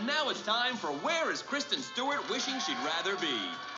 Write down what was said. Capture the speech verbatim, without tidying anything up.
And now it's time for Where is Kristen Stewart Wishing She'd Rather Be?